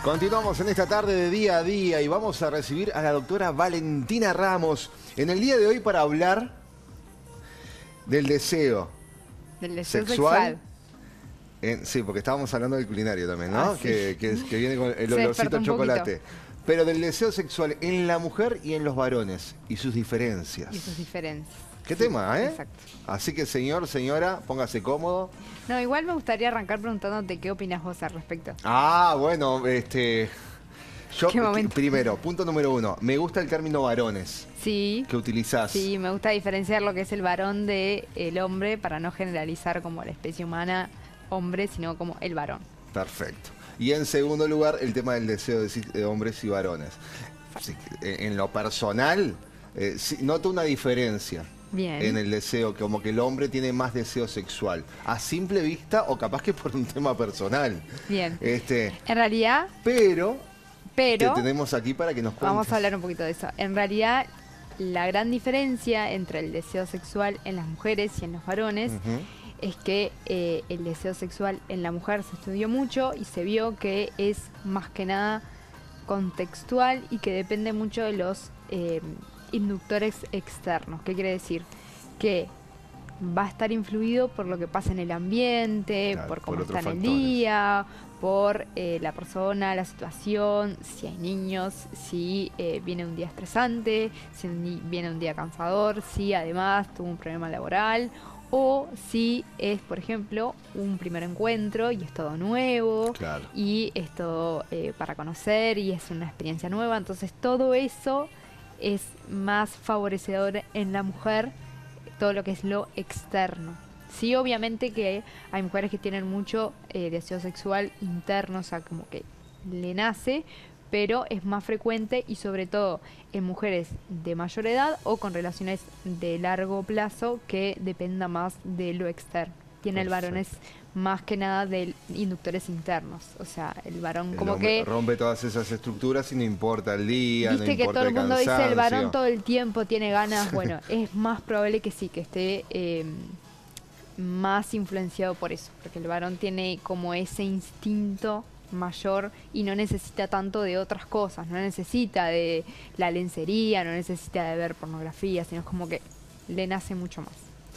Continuamos en esta tarde de día a día y vamos a recibir a la doctora Valentina Ramos en el día de hoy para hablar del deseo. Del deseo sexual. Sí, porque estábamos hablando del culinario también, ¿no? Ah, sí. que viene con el olorcito a chocolate. Pero del deseo sexual en la mujer y en los varones y sus diferencias. Y sus diferencias. ¿Qué tema, eh? Exacto. Así que señor, señora, póngase cómodo. No, igual me gustaría arrancar preguntándote qué opinas vos al respecto. Ah, bueno, yo, ¿Qué momento? primero, punto número 1, me gusta el término varones Sí. que utilizás. Sí, me gusta diferenciar lo que es el varón del hombre para no generalizar como la especie humana hombre, sino como el varón. Perfecto. Y en segundo lugar, el tema del deseo de hombres y varones. Sí, en lo personal, sí, noto una diferencia. Bien. En el deseo, como que el hombre tiene más deseo sexual, a simple vista o capaz que por un tema personal. Bien. En realidad, pero te pero tenemos aquí para que nos cuentes. vamos a hablar un poquito de eso. En realidad, la gran diferencia entre el deseo sexual en las mujeres y en los varones es que el deseo sexual en la mujer se estudió mucho y se vio que es más que nada contextual y que depende mucho de los inductores externos. ¿Qué quiere decir? Que va a estar influido por lo que pasa en el ambiente, Claro, por cómo por está otros en el factores. día, por la persona, la situación, si hay niños, si viene un día estresante, si viene un día cansador, si además tuvo un problema laboral o si es, por ejemplo, un primer encuentro y es todo nuevo, Claro. y es todo para conocer y es una experiencia nueva. Entonces todo eso es más favorecedor en la mujer, todo lo que es lo externo. Sí, obviamente que hay mujeres que tienen mucho deseo sexual interno, o sea, como que le nace, pero es más frecuente y sobre todo en mujeres de mayor edad o con relaciones de largo plazo que dependa más de lo externo. Tiene el varón es más que nada de inductores internos, o sea, el varón como que rompe todas esas estructuras y no importa el día, viste no que importa todo el mundo dice el varón cansancio. todo el tiempo tiene ganas. Bueno, es más probable que sí, que esté más influenciado por eso, porque el varón tiene como ese instinto mayor y no necesita tanto de otras cosas, no necesita de la lencería, no necesita de ver pornografía, sino es como que le nace mucho más.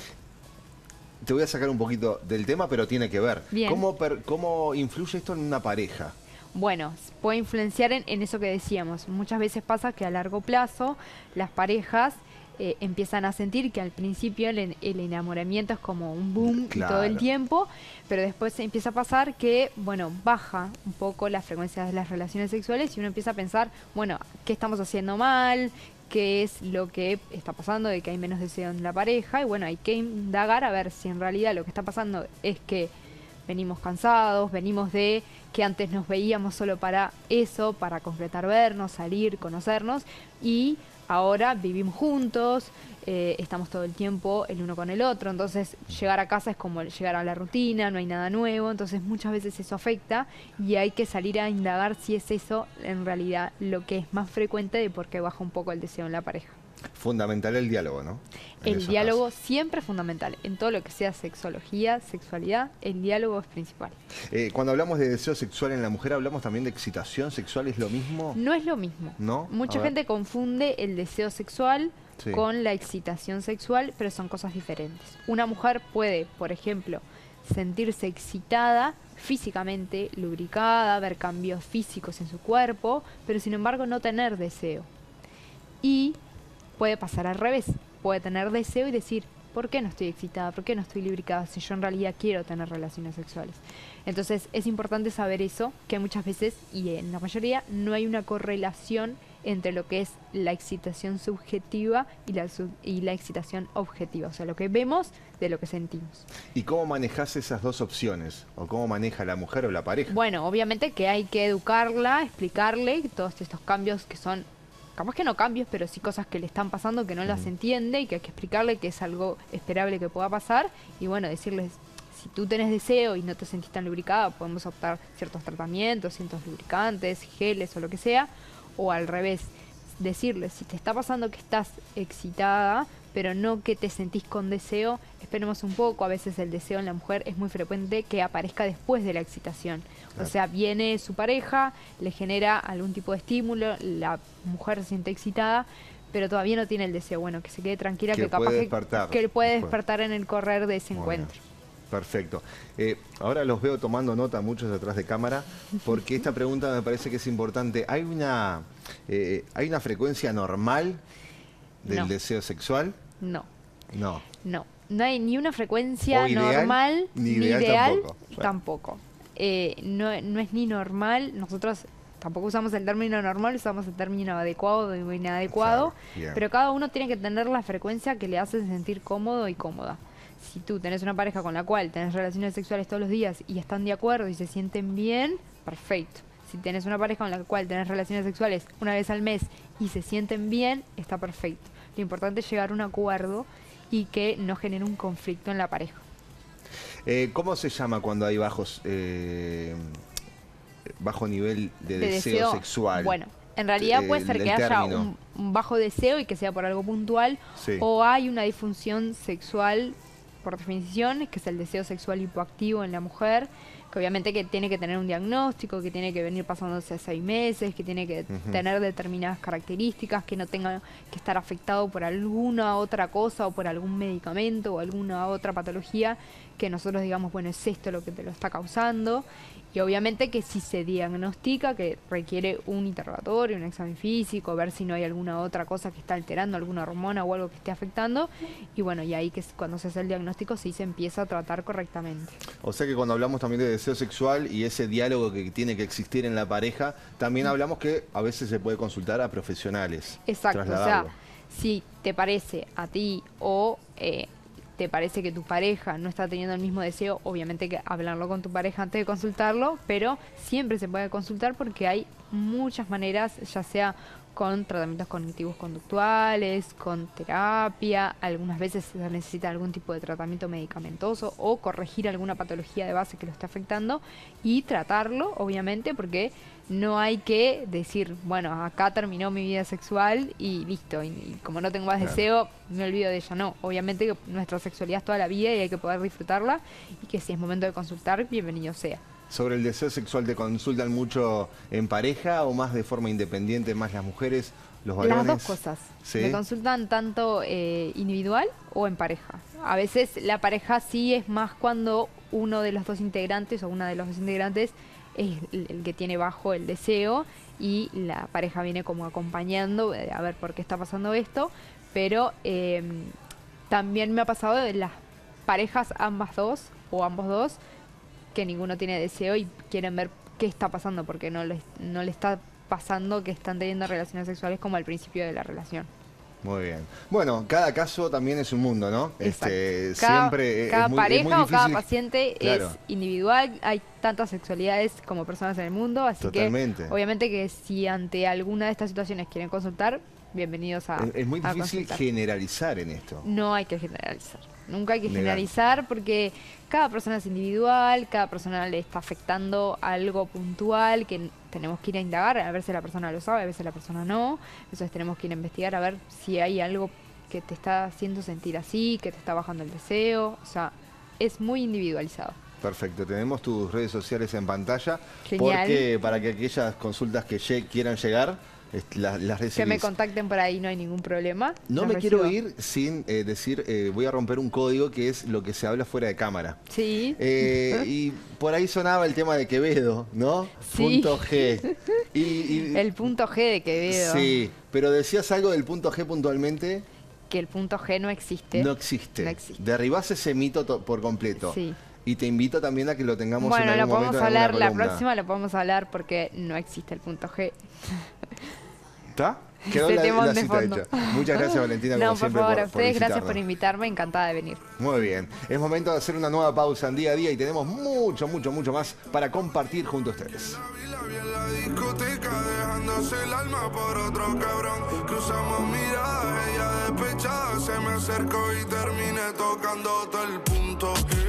Te voy a sacar un poquito del tema, pero tiene que ver. Bien. ¿Cómo influye esto en una pareja? Bueno, puede influenciar en eso que decíamos. Muchas veces pasa que a largo plazo las parejas empiezan a sentir que al principio el enamoramiento es como un boom y todo el Claro. tiempo, pero después empieza a pasar que, bueno, baja un poco la frecuencia de las relaciones sexuales y uno empieza a pensar, bueno, ¿qué estamos haciendo mal? ¿Qué es lo que está pasando de que hay menos deseo en la pareja? Y bueno, hay que indagar a ver si en realidad lo que está pasando es que venimos cansados, venimos de que antes nos veíamos solo para eso, para concretar vernos, salir, conocernos, y ahora vivimos juntos, estamos todo el tiempo el uno con el otro, entonces llegar a casa es como llegar a la rutina, no hay nada nuevo, entonces muchas veces eso afecta y hay que salir a indagar si es eso en realidad lo que es más frecuente de por qué baja un poco el deseo en la pareja. Fundamental el diálogo, ¿no? En El esos diálogo casos. siempre es fundamental. En todo lo que sea sexología, sexualidad, el diálogo es principal. Cuando hablamos de deseo sexual en la mujer, hablamos también de excitación sexual, ¿es lo mismo? No es lo mismo. ¿No? Mucha A ver. gente confunde el deseo sexual Sí. con la excitación sexual, pero son cosas diferentes. Una mujer puede, por ejemplo, sentirse excitada físicamente, lubricada, ver cambios físicos en su cuerpo, pero sin embargo no tener deseo. Y puede pasar al revés. Puede tener deseo y decir, ¿por qué no estoy excitada? ¿Por qué no estoy lubricada si yo en realidad quiero tener relaciones sexuales? Entonces es importante saber eso, que muchas veces, y en la mayoría, no hay una correlación entre lo que es la excitación subjetiva y la excitación objetiva. O sea, lo que vemos de lo que sentimos. ¿Y cómo manejás esas dos opciones? ¿O cómo maneja la mujer o la pareja? Bueno, obviamente que hay que educarla, explicarle todos estos cambios que son, capaz que no cambios, pero sí cosas que le están pasando que no las entiende y que hay que explicarle que es algo esperable que pueda pasar. Y bueno, decirles, si tú tenés deseo y no te sentís tan lubricada, podemos optar ciertos tratamientos, ciertos lubricantes, geles o lo que sea. O al revés, decirles, si te está pasando que estás excitada, pero no que te sentís con deseo, esperemos un poco. A veces el deseo en la mujer es muy frecuente que aparezca después de la excitación. Claro. O sea, viene su pareja, le genera algún tipo de estímulo, la mujer se siente excitada, pero todavía no tiene el deseo. Bueno, que se quede tranquila, Que que capaz puede que, despertar que puede después. despertar en el correr de ese Muy encuentro. bien. Perfecto. Ahora los veo tomando nota muchos detrás de cámara, porque esta pregunta me parece que es importante. ¿Hay una frecuencia normal del No. deseo sexual? No. No. No hay ni una frecuencia O ideal, normal, ni ni ideal ideal, tampoco. Bueno. tampoco. No es ni normal, nosotros tampoco usamos el término normal, usamos el término adecuado o inadecuado, Claro, bien. pero cada uno tiene que tener la frecuencia que le hace sentir cómodo y cómoda. Si tú tenés una pareja con la cual tenés relaciones sexuales todos los días y están de acuerdo y se sienten bien, perfecto. Si tenés una pareja con la cual tenés relaciones sexuales una vez al mes y se sienten bien, está perfecto. Lo importante es llegar a un acuerdo y que no genere un conflicto en la pareja. ¿Cómo se llama cuando hay bajo nivel de deseo sexual? Bueno, en realidad puede ser el que haya término. un bajo deseo y que sea por algo puntual, Sí. o hay una disfunción sexual por definición, que es el deseo sexual hipoactivo en la mujer, que obviamente que tiene que tener un diagnóstico, que tiene que venir pasándose a 6 meses, que tiene que tener determinadas características, que no tenga que estar afectado por alguna otra cosa o por algún medicamento o alguna otra patología que nosotros digamos, bueno, es esto lo que te lo está causando. Y obviamente que si se diagnostica, que requiere un interrogatorio, un examen físico, ver si no hay alguna otra cosa que está alterando, alguna hormona o algo que esté afectando. Y bueno, y ahí que es cuando se hace el diagnóstico sí se empieza a tratar correctamente. O sea que cuando hablamos también de deseo sexual y ese diálogo que tiene que existir en la pareja, también hablamos que a veces se puede consultar a profesionales. Exacto, o sea, trasladarlo. si te parece a ti o te parece que tu pareja no está teniendo el mismo deseo, obviamente que hablarlo con tu pareja antes de consultarlo, pero siempre se puede consultar porque hay muchas maneras, ya sea con tratamientos cognitivos conductuales, con terapia, algunas veces se necesita algún tipo de tratamiento medicamentoso o corregir alguna patología de base que lo esté afectando y tratarlo, obviamente, porque no hay que decir, bueno, acá terminó mi vida sexual y listo, y como no tengo más Claro. deseo, me olvido de ella. No, obviamente que nuestra sexualidad es toda la vida y hay que poder disfrutarla y que si es momento de consultar, bienvenido sea. ¿Sobre el deseo sexual te consultan mucho en pareja o más de forma independiente, más las mujeres, los varones? Las dos cosas. ¿Sí? Me consultan tanto individual o en pareja. A veces la pareja sí es más cuando uno de los dos integrantes o una de los dos integrantes es el que tiene bajo el deseo y la pareja viene como acompañando a ver por qué está pasando esto, pero también me ha pasado de las parejas ambas dos o ambos dos que ninguno tiene deseo y quieren ver qué está pasando porque no le está pasando que están teniendo relaciones sexuales como al principio de la relación. Muy bien. Bueno, cada caso también es un mundo, ¿no? Exacto. Siempre cada es muy pareja o cada difícil. paciente Claro. es individual, hay tantas sexualidades como personas en el mundo, así Totalmente. que obviamente que si ante alguna de estas situaciones quieren consultar, bienvenidos a Es muy a difícil consultar. generalizar en esto. No hay que generalizar. Nunca hay que Negar. generalizar porque cada persona es individual, cada persona le está afectando algo puntual que tenemos que ir a indagar, a ver si la persona lo sabe, a veces la persona no. Entonces tenemos que ir a investigar a ver si hay algo que te está haciendo sentir así, que te está bajando el deseo. O sea, es muy individualizado. Perfecto, tenemos tus redes sociales en pantalla. Genial. Porque para que aquellas consultas que quieran llegar, las recibís. Que me contacten por ahí, no hay ningún problema. No Los me quiero recibo. ir sin decir, voy a romper un código que es lo que se habla fuera de cámara. Sí. Y por ahí sonaba el tema de Quevedo, ¿no? Sí. Punto G. El punto G de Quevedo. Sí, pero decías algo del punto G puntualmente. Que el punto G no existe. No existe. No existe. Derribás ese mito por completo. Sí. Y te invito también a que lo tengamos Bueno, en lo algún podemos momento en hablar, alguna la columna. próxima lo podemos hablar porque no existe el punto G. ¿Está? Quedó Ese la temón de cita fondo. hecha. Muchas gracias, Valentina, No, como por siempre, favor, a ustedes, gracias por visitarnos. invitarme, encantada de venir. Muy bien. Es momento de hacer una nueva pausa en día a día y tenemos mucho más para compartir junto a ustedes. La vi en la discoteca dejándose el alma por otro cabrón. Cruzamos miradas, ella despechada se me acercó y terminé tocando todo el punto G.